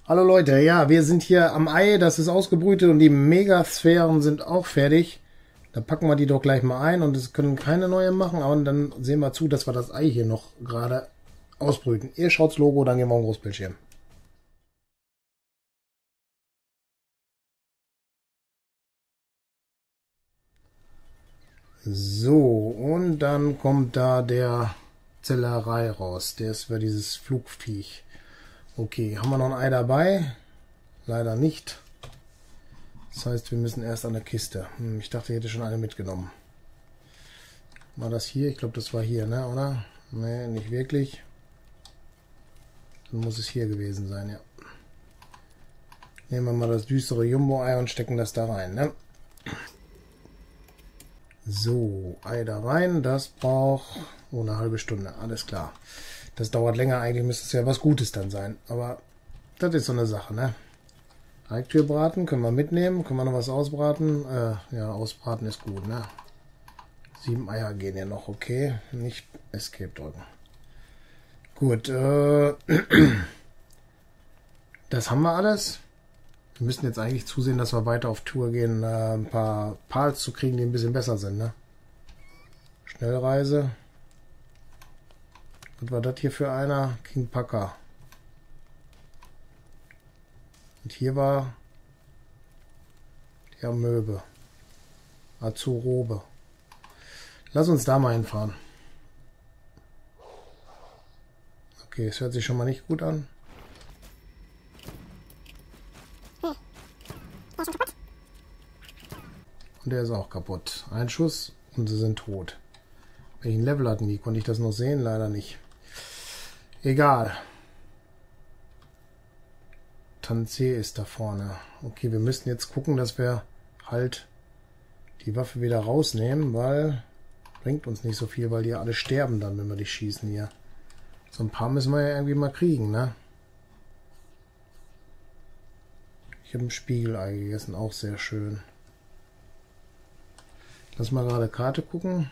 Hallo Leute, ja, wir sind hier am Ei, das ist ausgebrütet und die Megasphären sind auch fertig. Da packen wir die doch gleich mal ein und es können keine neue machen, aber dann sehen wir zu, dass wir das Ei hier noch gerade ausbrüten. Ihr schaut's Logo, dann gehen wir auf den Großbildschirm. So, und dann kommt da der Zellerei raus. Der ist für dieses Flugviech. Okay, haben wir noch ein Ei dabei? Leider nicht. Das heißt, wir müssen erst an der Kiste. Ich dachte, ich hätte schon eine mitgenommen. War das hier? Ich glaube, das war hier, ne? Oder? Ne, nicht wirklich. Dann muss es hier gewesen sein, ja. Nehmen wir mal das düstere Jumbo-Ei und stecken das da rein, ne? So, Ei da rein. Das braucht eine halbe Stunde. Alles klar. Das dauert länger. Eigentlich müsste es ja was Gutes dann sein. Aber das ist so eine Sache, ne? Eiktür braten können wir mitnehmen. Können wir noch was ausbraten? Ja, ausbraten ist gut, ne? 7 Eier gehen ja noch, okay. Nicht Escape drücken. Gut, das haben wir alles. Wir müssen jetzt eigentlich zusehen, dass wir weiter auf Tour gehen, ein paar Pals zu kriegen, die ein bisschen besser sind, ne? Schnellreise. Was war das hier für einer? King Packer. Und hier war die Amöbe. Azurobe. Lass uns da mal hinfahren. Okay, es hört sich schon mal nicht gut an. Und der ist auch kaputt. Ein Schuss und sie sind tot. Welchen Level hatten die? Konnte ich das noch sehen? Leider nicht. Egal. Tanzee ist da vorne. Okay, wir müssen jetzt gucken, dass wir halt die Waffe wieder rausnehmen, weil bringt uns nicht so viel, weil die alle sterben dann, wenn wir die schießen hier. So ein paar müssen wir ja irgendwie mal kriegen, ne? Ich habe ein Spiegelei gegessen, auch sehr schön. Lass mal gerade Karte gucken.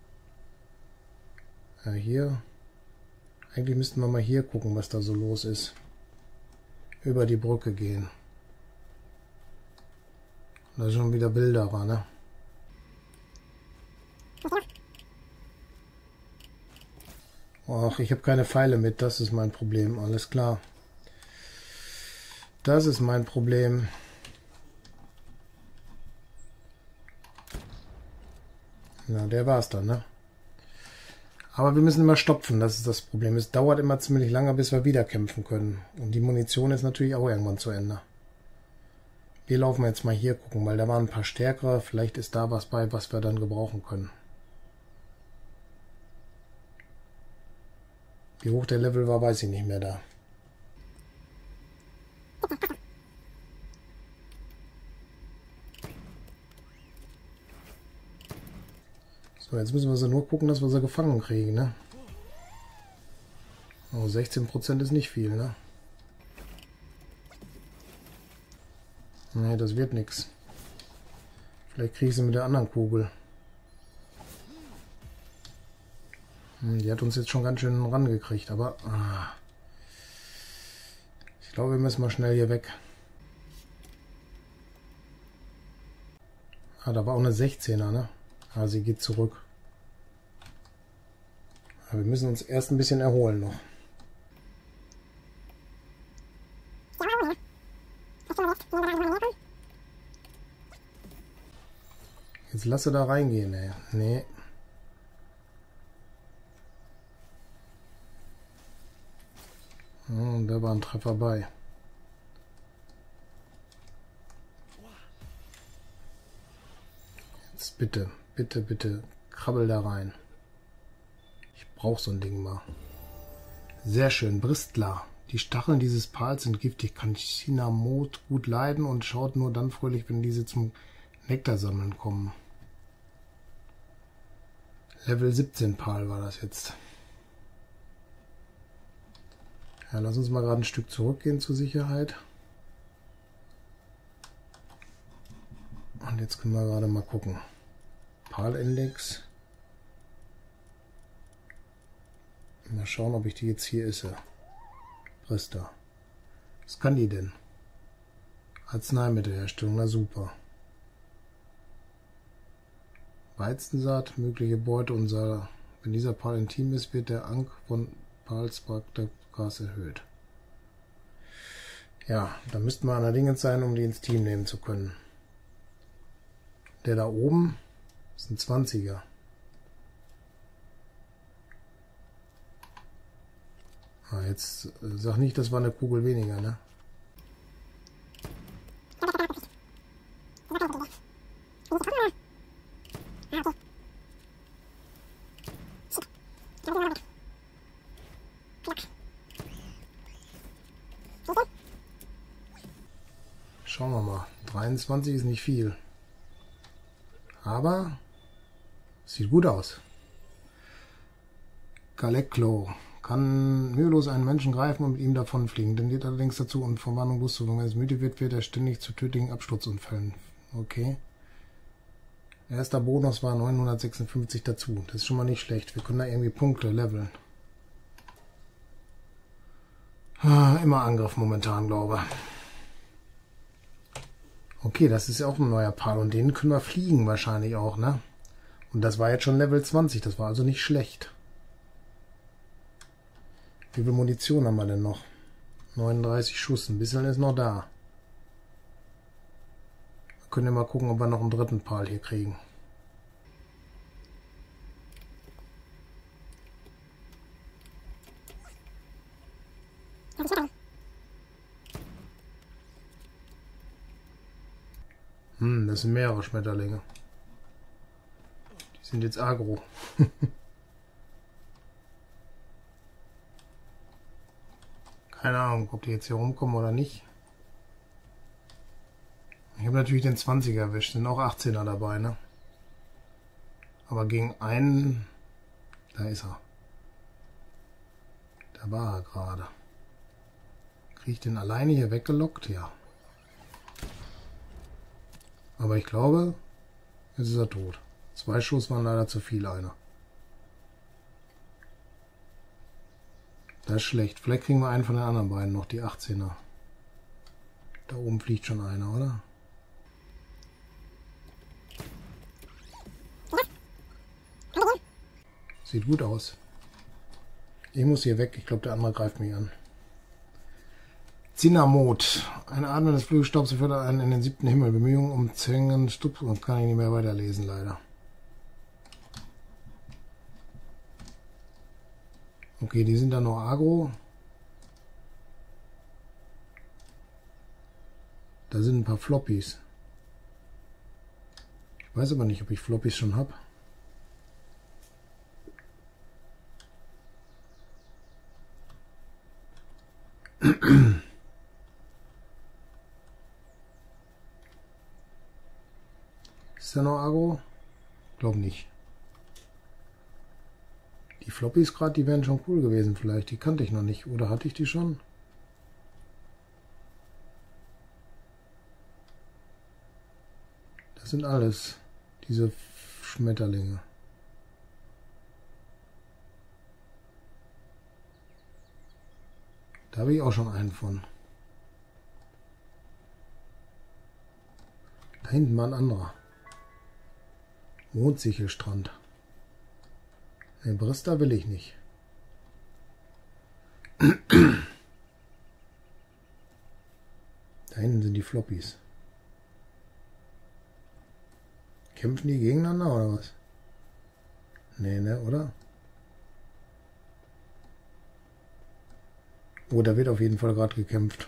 Ja, hier. Eigentlich müssten wir mal hier gucken, was da so los ist. Über die Brücke gehen. Da ist schon wieder Bilderer, ne? Ach, ich habe keine Pfeile mit, das ist mein Problem. Alles klar. Das ist mein Problem. Na, der war's dann, ne? Aber wir müssen immer stopfen, das ist das Problem. Es dauert immer ziemlich lange, bis wir wieder kämpfen können. Und die Munition ist natürlich auch irgendwann zu Ende. Wir laufen jetzt mal hier gucken, weil da waren ein paar stärkere. Vielleicht ist da was bei, was wir dann gebrauchen können. Wie hoch der Level war, weiß ich nicht mehr da. So, jetzt müssen wir sie nur gucken, dass wir sie gefangen kriegen, ne? Oh, 16% ist nicht viel, ne? Nee, das wird nichts. Vielleicht kriege ich sie mit der anderen Kugel. Die hat uns jetzt schon ganz schön rangekriegt, aber... Ich glaube, wir müssen mal schnell hier weg. Ah, da war auch eine 16er, ne? Ah, sie geht zurück. Aber wir müssen uns erst ein bisschen erholen noch. Jetzt lasse da reingehen, ey. Nee. Und da war ein Treffer bei. Jetzt bitte, bitte, bitte, krabbel da rein. Ich brauche so ein Ding mal. Sehr schön, Bristler. Die Stacheln dieses Pals sind giftig, kann Cinnamot gut leiden und schaut nur dann fröhlich, wenn diese zum Nektar sammeln kommen. Level 17 Pal war das jetzt. Ja, lass uns mal gerade ein Stück zurückgehen zur Sicherheit. Und jetzt können wir gerade mal gucken. Pal-Index. Mal schauen, ob ich die jetzt hier esse. Brister. Was kann die denn? Arzneimittelherstellung, na super. Weizensaat, mögliche Beute und Saat. Wenn dieser Pal intim ist, wird der Ank von Pals Gas erhöht. Ja, da müssten wir allerdings sein, um die ins Team nehmen zu können. Der da oben ist ein 20er. Ah, jetzt sag nicht, das war eine Kugel weniger, ne? Schauen wir mal. 23 ist nicht viel. Aber sieht gut aus. Galeklo kann mühelos einen Menschen greifen und mit ihm davonfliegen. Tendiert allerdings dazu, um Verwarnung loszuwerden. Wenn es müde wird, wird er ständig zu tödlichen Absturzunfällen. Okay. Erster Bonus war 956 dazu. Das ist schon mal nicht schlecht. Wir können da irgendwie Punkte leveln. Immer Angriff momentan, glaube ich. Okay, das ist ja auch ein neuer Pal und den können wir fliegen wahrscheinlich auch, ne? Und das war jetzt schon Level 20, das war also nicht schlecht. Wie viel Munition haben wir denn noch? 39 Schuss, ein bisschen ist noch da. Wir können ja mal gucken, ob wir noch einen dritten Pal hier kriegen. Das sind mehrere Schmetterlinge. Die sind jetzt aggro. Keine Ahnung, ob die jetzt hier rumkommen oder nicht. Ich habe natürlich den 20er erwischt, sind auch 18er dabei, ne? Aber gegen einen, da ist er. Da war er gerade. Kriege ich den alleine hier weggelockt? Ja. Aber ich glaube, jetzt ist er tot. 2 Schuss waren leider zu viel, einer. Das ist schlecht. Vielleicht kriegen wir einen von den anderen beiden noch, die 18er. Da oben fliegt schon einer, oder? Sieht gut aus. Ich muss hier weg. Ich glaube, der andere greift mich an. Zinamot. Ein atmendes Flügelstaub fördert einen in den 7. Himmel. Bemühungen um Zängen, Stups und kann ich nicht mehr weiterlesen, leider. Okay, die sind dann noch aggro. Da sind ein paar Floppies. Ich weiß aber nicht, ob ich Floppies schon habe. Ist da noch aggro? Glaub nicht. Die Floppies gerade, die wären schon cool gewesen vielleicht. Die kannte ich noch nicht. Oder hatte ich die schon? Das sind alles diese Schmetterlinge. Da habe ich auch schon einen von. Da hinten war ein anderer. Mondsichelstrand. Ne, Brista will ich nicht. Da hinten sind die Floppies. Kämpfen die gegeneinander oder was? Nee, ne, oder? Oh, da wird auf jeden Fall gerade gekämpft.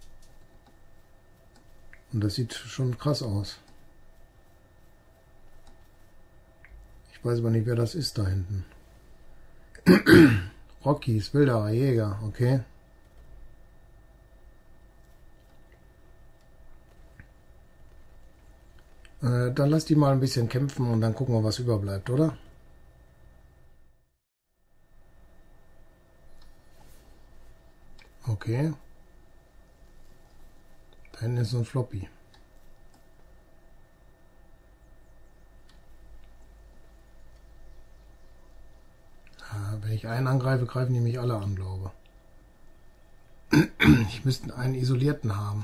Und das sieht schon krass aus. Ich weiß aber nicht, wer das ist da hinten. Rockies, Wilderer, Jäger, okay. Dann lass die mal ein bisschen kämpfen und dann gucken wir, was überbleibt, oder? Okay. Da hinten ist so ein Floppy. Wenn ich einen angreife, greifen die mich alle an, glaube ich. Ich müsste einen isolierten haben.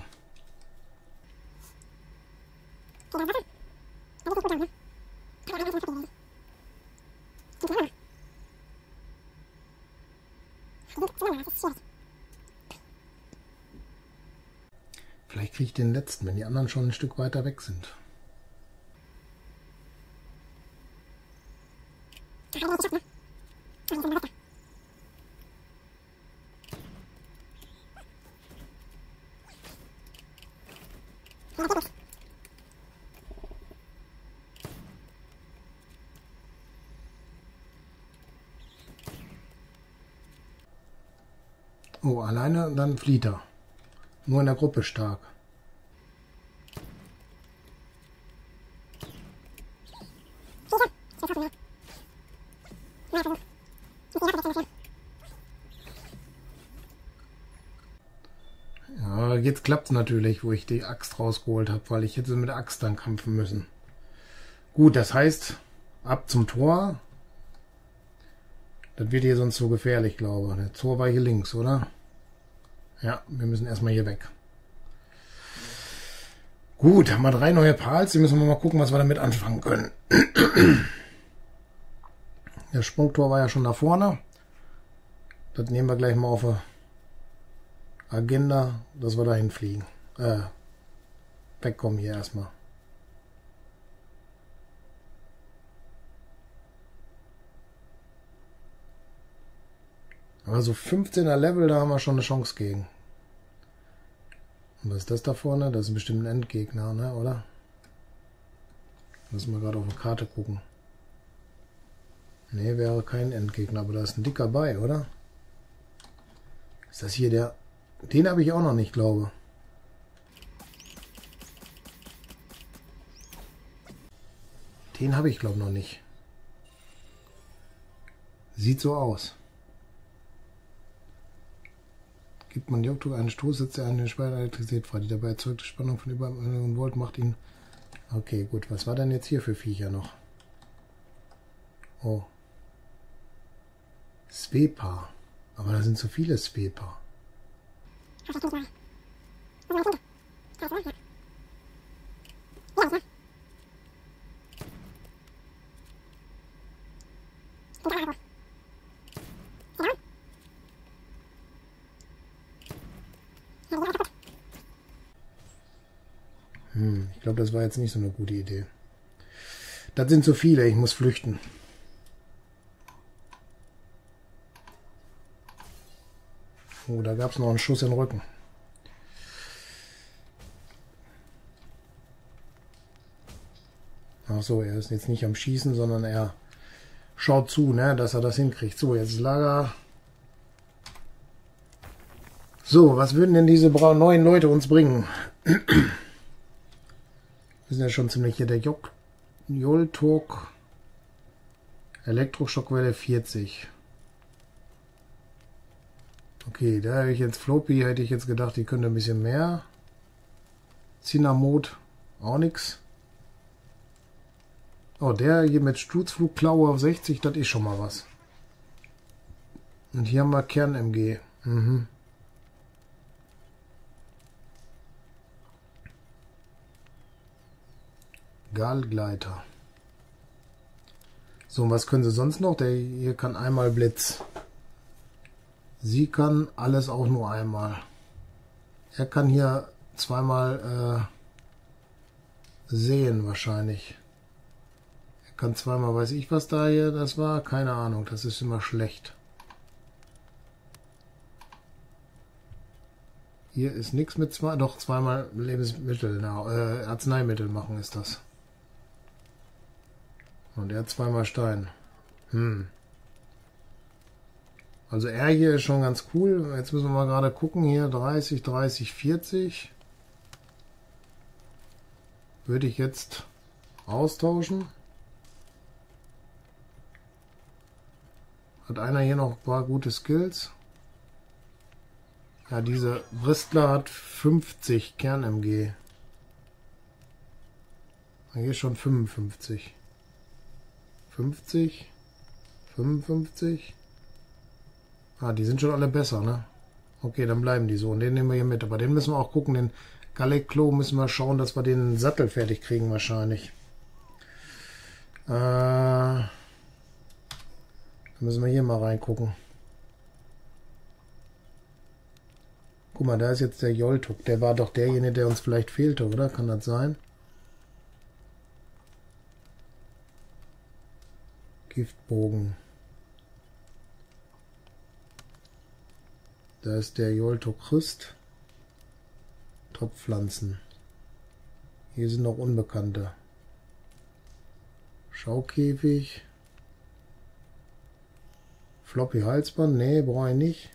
Vielleicht kriege ich den letzten, wenn die anderen schon ein Stück weiter weg sind. Oh, alleine, dann flieht er. Nur in der Gruppe stark. Ja, jetzt klappt es natürlich, wo ich die Axt rausgeholt habe, weil ich hätte mit der Axt dann kämpfen müssen. Gut, das heißt, ab zum Tor. Das wird hier sonst so gefährlich, glaube ich. Der Tor war hier links, oder? Ja, wir müssen erstmal hier weg. Gut, haben wir 3 neue Pals. Die müssen wir mal gucken, was wir damit anfangen können. Das Sprungtor war ja schon da vorne. Das nehmen wir gleich mal auf die Agenda, dass wir dahin fliegen. Wegkommen hier erstmal. Also 15er Level, da haben wir schon eine Chance gegen. Und was ist das da vorne? Das ist bestimmt ein Endgegner, ne, oder? Müssen wir gerade auf die Karte gucken. Ne, wäre kein Endgegner, aber da ist ein dicker bei, oder? Ist das hier der... Den habe ich auch noch nicht, glaube ich. Den habe ich, glaube ich, noch nicht. Sieht so aus. Gibt man Jokto einen Stoß, setzt er eine Spannung Elektrizität frei. Die dabei erzeugte Spannung von über 1 Million Volt macht ihn... Okay, gut. Was war denn jetzt hier für Viecher noch? Oh. Svepa. Aber da sind so viele Svepa. Ich glaube, das war jetzt nicht so eine gute Idee. Das sind so viele, ich muss flüchten. Oh, da gab es noch einen Schuss in den Rücken. Ach so, er ist jetzt nicht am Schießen, sondern er schaut zu, ne, dass er das hinkriegt. So, jetzt ist Lager. So, was würden denn diese neuen Leute uns bringen? Wir sind ja schon ziemlich hier. Der Joltok Elektroschockwelle 40. Okay, da habe ich jetzt Floppy, hätte ich jetzt gedacht, die könnte ein bisschen mehr. Zinamot, auch nix. Oh, der hier mit Sturzflugklaue auf 60, das ist schon mal was. Und hier haben wir Kern-MG. Galgleiter. So, und was können sie sonst noch? Der hier kann einmal Blitz. Sie kann alles auch nur einmal. Er kann hier zweimal sehen wahrscheinlich. Er kann zweimal, weiß ich was da hier das war, keine Ahnung, das ist immer schlecht. Hier ist nichts mit doch zweimal Lebensmittel, Arzneimittel machen ist das. Und er hat zweimal Stein. Also er hier ist schon ganz cool. Jetzt müssen wir mal gerade gucken. Hier 30, 30, 40. Würde ich jetzt austauschen. Hat einer hier noch ein paar gute Skills. Ja, diese Bristler hat 50 Kern-MG. Hier ist schon 55. 50. 55. Ah, die sind schon alle besser, ne? Okay, dann bleiben die so. Und den nehmen wir hier mit. Aber den müssen wir auch gucken. Den Galeklo müssen wir schauen, dass wir den Sattel fertig kriegen wahrscheinlich. Da müssen wir hier mal reingucken. Guck mal, da ist jetzt der Joltuk. Der war doch derjenige, der uns vielleicht fehlte, oder? Kann das sein? Giftbogen. Da ist der Joltuk Christ. Topfpflanzen. Hier sind noch Unbekannte. Schaukäfig. Floppy Halsband. Nee, brauche ich nicht.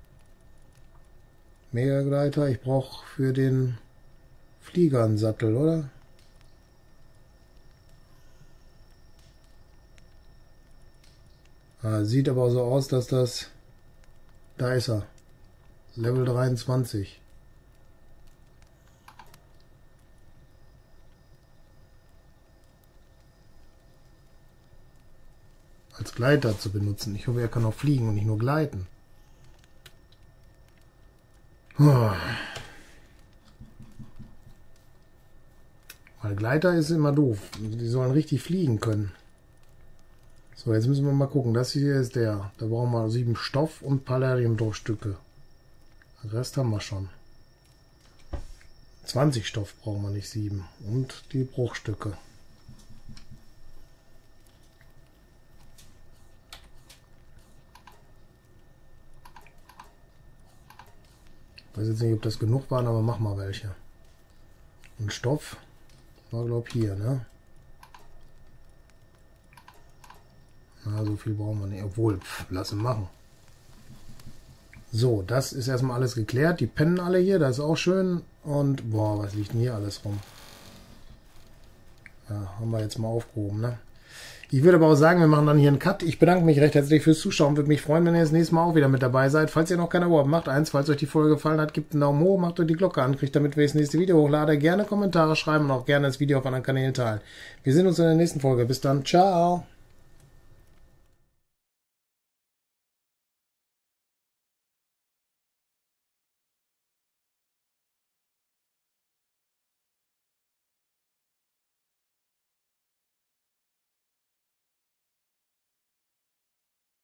Megagleiter. Ich brauche für den Flieger einen Sattel, oder? Sieht aber so aus, dass das... Da ist er. Level 23. Als Gleiter zu benutzen. Ich hoffe, er kann auch fliegen und nicht nur gleiten. Weil Gleiter ist immer doof. Die sollen richtig fliegen können. So, jetzt müssen wir mal gucken. Das hier ist der. Da brauchen wir 7 Stoff und Palladium-Bruchstücke. Den Rest haben wir schon. 20 Stoff brauchen wir, nicht 7. Und die Bruchstücke. Ich weiß jetzt nicht, ob das genug waren, aber mach mal welche. Und Stoff war, glaube ich, hier, ne? Na, so viel brauchen wir nicht. Obwohl, lassen machen. So, das ist erstmal alles geklärt. Die pennen alle hier, das ist auch schön. Und, boah, was liegt denn hier alles rum? Ja, haben wir jetzt mal aufgehoben, ne? Ich würde aber auch sagen, wir machen dann hier einen Cut. Ich bedanke mich recht herzlich fürs Zuschauen. Würde mich freuen, wenn ihr das nächste Mal auch wieder mit dabei seid. Falls ihr noch keine Abo habt, macht eins. Falls euch die Folge gefallen hat, gebt einen Daumen hoch, macht euch die Glocke an, kriegt damit, wenn ich das nächste Video hochlade. Gerne Kommentare schreiben und auch gerne das Video auf anderen Kanälen teilen. Wir sehen uns in der nächsten Folge. Bis dann. Ciao.